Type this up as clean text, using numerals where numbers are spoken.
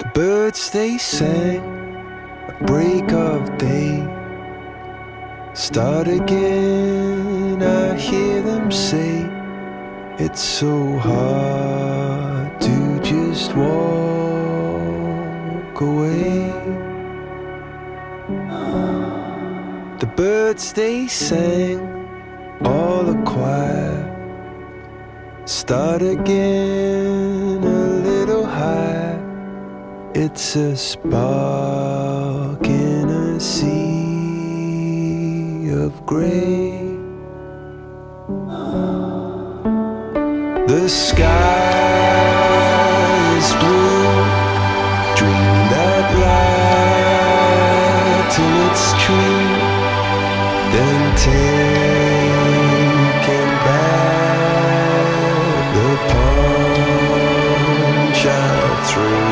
Birds they sang at break of day. Start again, I hear them say, it's so hard to just walk away. The birds they sang, all a choir. Start again, a little higher. It's a spark in a sea of grey. The sky is blue. Dream that light till it's true. Then taking back the punch out through.